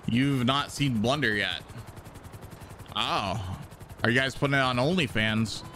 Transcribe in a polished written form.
You've not seen Blunder yet. Oh, are you guys putting it on OnlyFans?